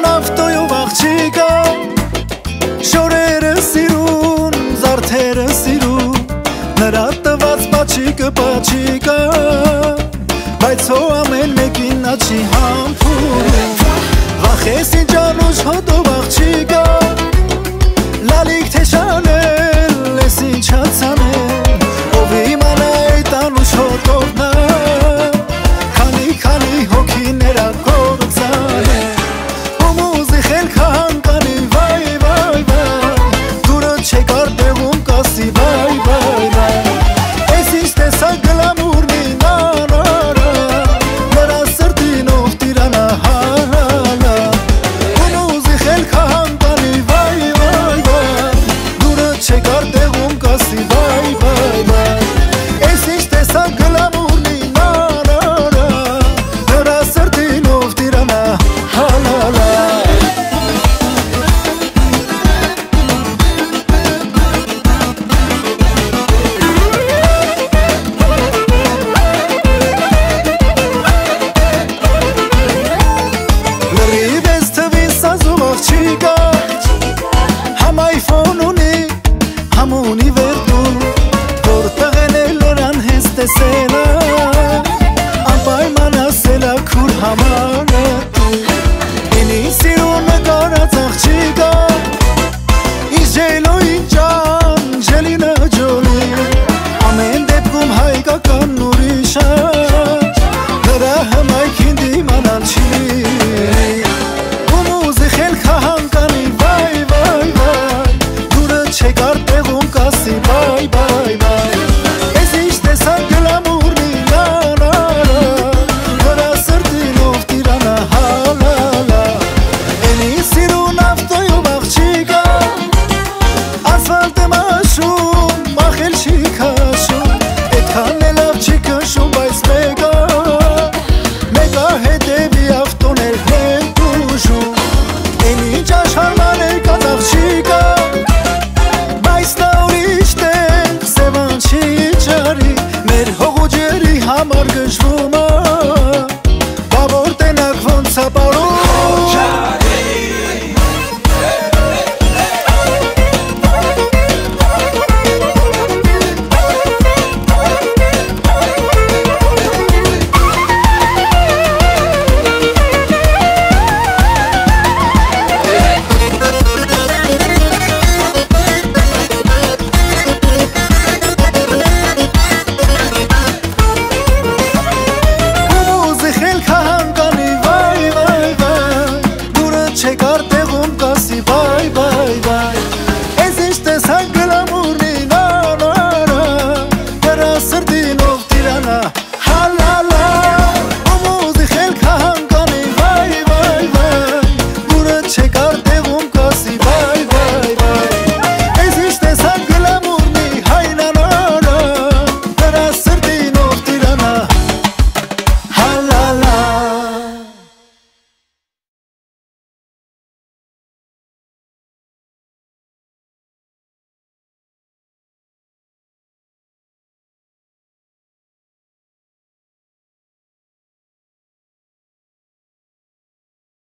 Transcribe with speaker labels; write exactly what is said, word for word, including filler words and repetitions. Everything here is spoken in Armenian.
Speaker 1: սիրուն ավտոյով աղջիկա Շորերը սիրուն, զարդերը սիրուն Նրա տված պաչիկը պաչիկա Բայց հո ամեն մեկին նա չի համբուրում Վախես ինչ անուշ հոտով աղջիկա Լալիք թե շանել, ես ինչ հացանել Ով իմանա այդ անուշ հոտով նա Քանի քանի հոգիներ ակորը ծանել Համունի վերդում, որ տղեն է լորան հենց տեսելա Անպայման ասելա քուր համանը Ինի սիրուն նկարած աղջիկա Իս ջելոյին ջան, ջելինա ջոլի Ամեն դեպքում հայկական ուրիշա Նրա հմայքին դիմանալ չի Ումուզի խելքա հանկանի վայ վայ վայ Դուրը չեկար տեղում կասի բայ բայ բայ Ես ինչ տեսակ գլամուրնի լա լա լա Նրա սրտինով տիրանա հա լա լա Էնի սիրուն ավտոյով աղջիկա Ասվալտ է մաշում, մախել չի քաշում Էդքան է լավ չի քշում, բայց մեկա Մեկա հետևի ավտոներ հետ ուժում Էնի ինչ աշխարհման է կած աղջիկա Մեր հողու ջերի համար գժվում